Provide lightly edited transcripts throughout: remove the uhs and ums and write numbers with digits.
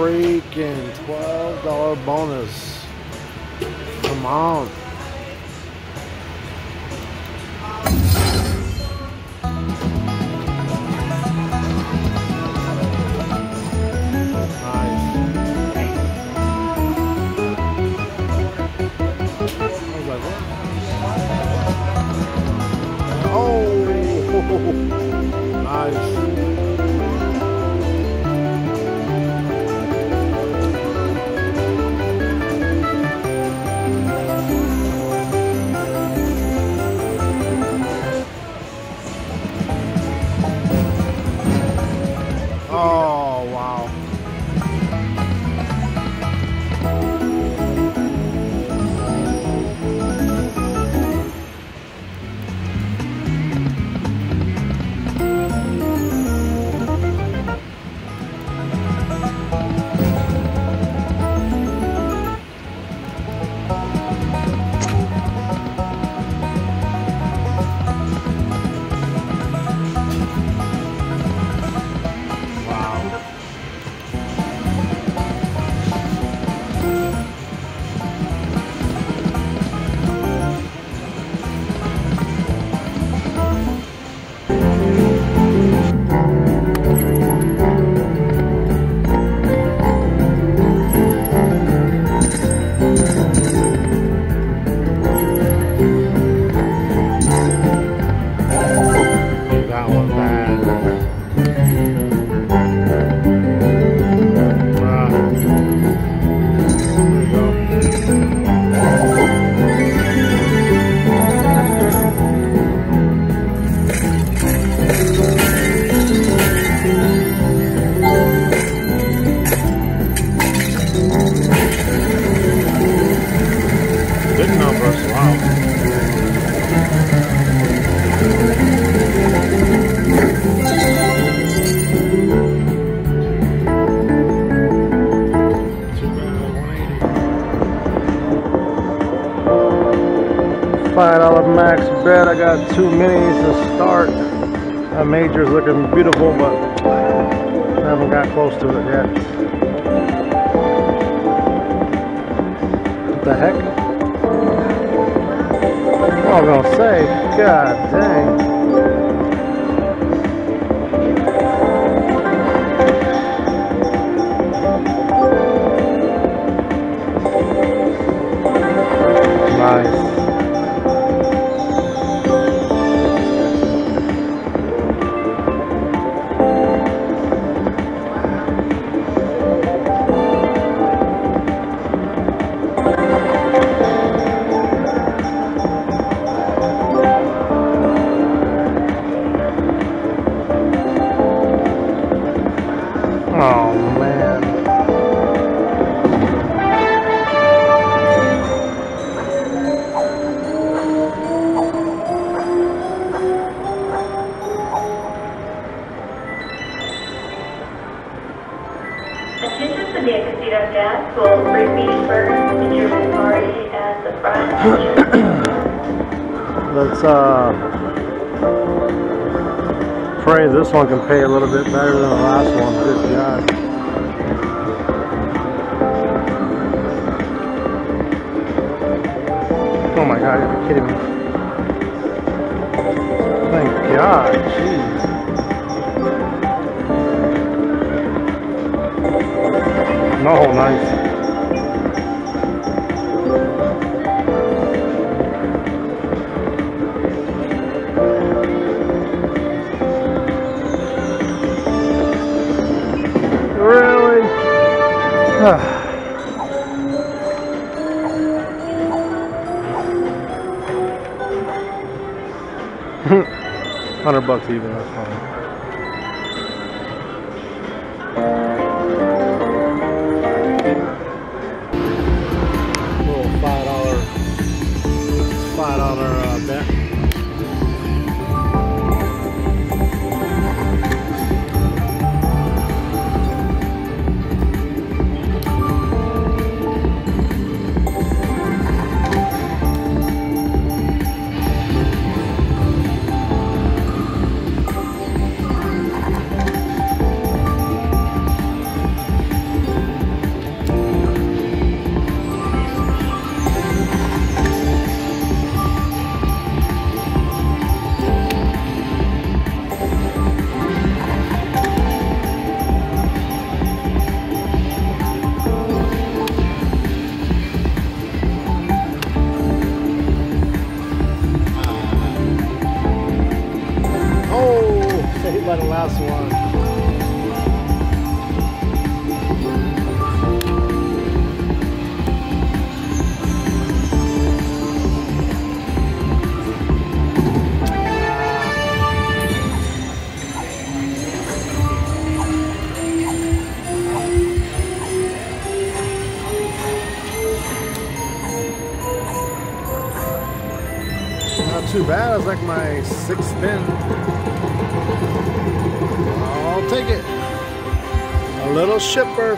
freaking $12 bonus. Come on. Nice. Oh, wow. $5 max bet. I got 2 minis to start. That major's looking beautiful, but I haven't got close to it yet. What the heck? What am I gonna say? God dang. Nice. Oh man. Attention for the exit of gas will repeat first the German party at the front. Let's pray this one can pay a little bit better than the last one. Good God. Oh my God, you're kidding me. Thank God, jeez. No, nice. Really? $100 even, that's fine. Little $5 bet. last one. Not too bad. It's like my 6th spin. I'll take it. A little shipper.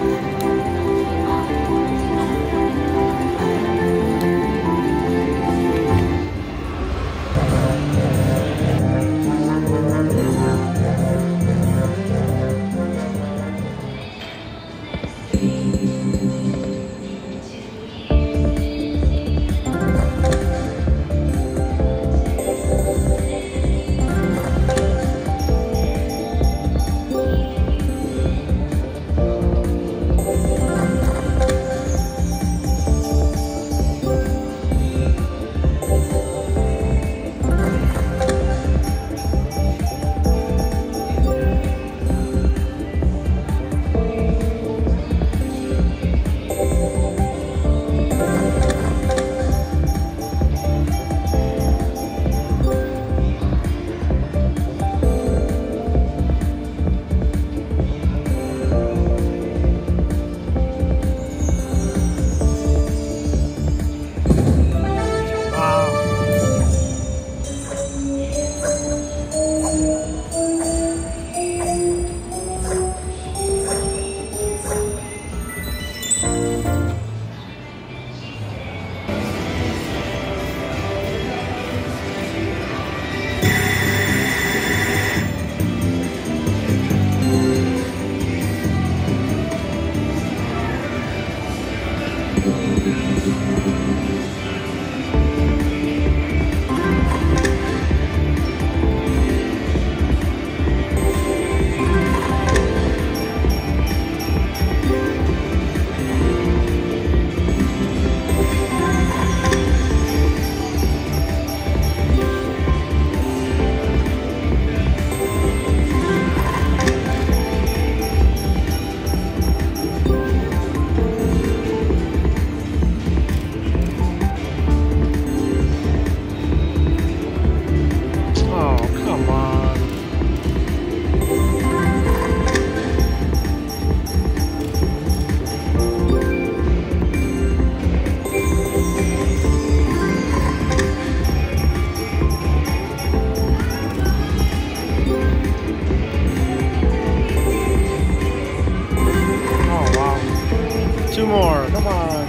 Two more, come on.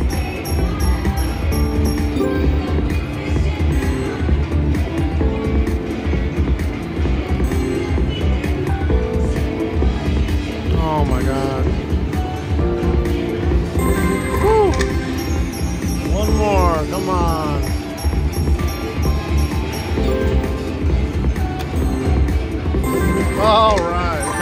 Oh my God. Woo. One more, come on. All right.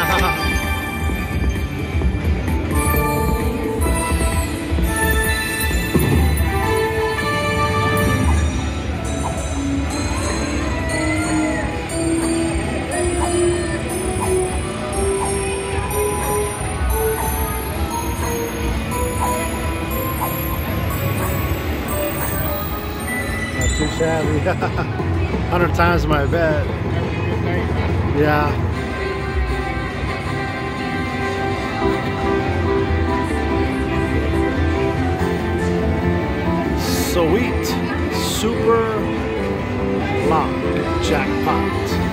Too shabby. 100 times my bet. Yeah. Sweet Super Lock Jackpot.